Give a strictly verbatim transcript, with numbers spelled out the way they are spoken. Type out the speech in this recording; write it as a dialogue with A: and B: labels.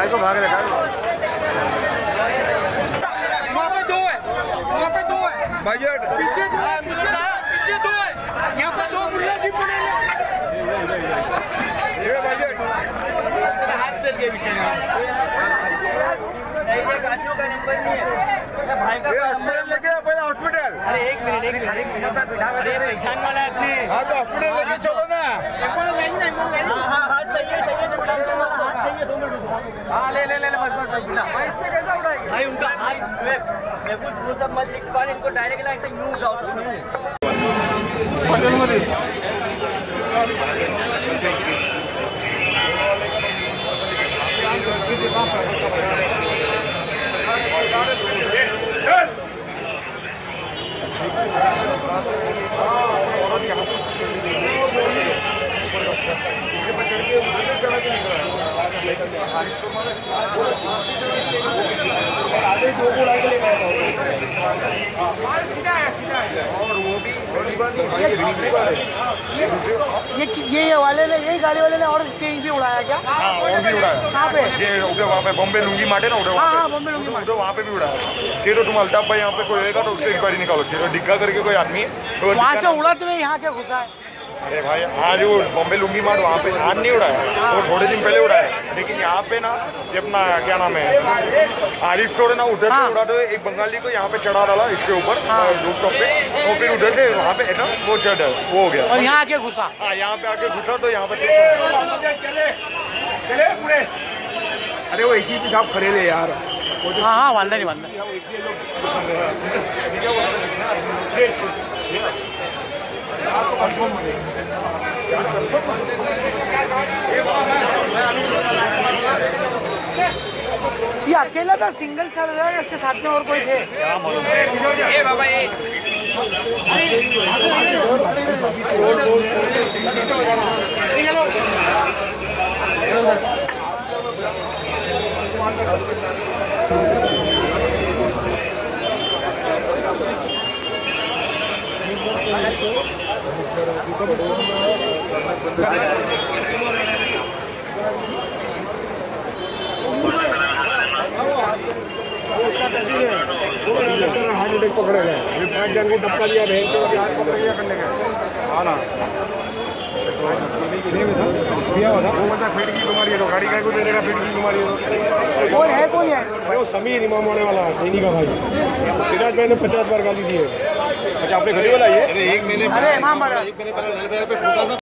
A: भाई को भाग रखा है।
B: वहाँ पे दो है, वहाँ पे दो है
A: बजट
B: पीछे दो है, पीछे दो है, यहाँ पे दो मुर्गा जी पड़े हैं।
A: ये बजट
B: हाथ पैर के पीछे नहीं, ये काशियों का नंबर नहीं है, भाई का
A: हॉस्पिटल लेके आओ पहले हॉस्पिटल।
B: अरे एक मिनट एक मिनट एक मिनट अरे पहचान वाला है अपने।
A: हाँ तो हॉस्पिटल लेके चलो ना।
B: हाँ हाँ हाथ सही है सही है हाथ सही है दो मिनट हाँ ले ले ले बस बस बस इससे कैसा उड़ाएगी भाई उनका हाथ मैं कुछ वो सब मत सिक्स पार इनको डायरेक्ट लाइन से यूं उठाओ
A: होटल में
C: ये ये ये वाले ने यही गाड़ी वाले ने और कहीं भी उड़ाया क्या?
D: हाँ और भी उड़ाया।
C: कहाँ पे?
D: ये उधर वहाँ पे बॉम्बे लुंगी मार्ट है ना उधर
C: हाँ हाँ बॉम्बे लुंगी मार्ट
D: उधर वहाँ पे भी उड़ाया। चलो तुम अल्ताफ भाई यहाँ पे कोई होगा तो उससे इंक्वायरी निकालो। चलो डिग्गा करके कोई आदमी तो
C: वहाँ से उड़ाते हुए यहाँ क्या घुसा है?
D: अरे भाई हाँ जो बॉम्बे लुंगी मार्ट वहाँ पे आज नहीं उड़ाया, वो थोड़े दिन पहले उड़ाया। लेकिन यहाँ पे ना ये अपना क्या नाम है आरिफ स्टोर है ना उधर से उड़ा दो। एक बंगाली को यहाँ पे चढ़ा डाला इसके ऊपर रूफ टॉप पे और फिर उधर से वहाँ पे है ना वो चढ़ वो हो गया
C: और यहाँ आके घुसा।
D: हाँ यहाँ पे आके घुसा तो यहाँ पे
A: चले चले पूरे। अरे वो एक ही साहब खड़े ले यार।
C: हाँ हाँ वांदा नहीं वांदा ये अकेला था सिंगल चल रहा है इसके साथ में और कोई थे?
B: ए बाबा ये
A: हार्ट अटैक पकड़े गए पाँच जन को धक्का दिया बहन से हाथ पकड़ गया करने का। हाँ ना वो मतलब पेट की बीमारी है तो गाड़ी का को देने का पेट की बीमारी है तो
C: कौन है कौन है?
A: भाई वो समीर इमाम वाले वाला देनी का भाई सिराज भाई ने पचास बार गाली दी है। अच्छा आपने घड़ी वाला ये? अरे एक महीने
C: अरे इमाम बड़ा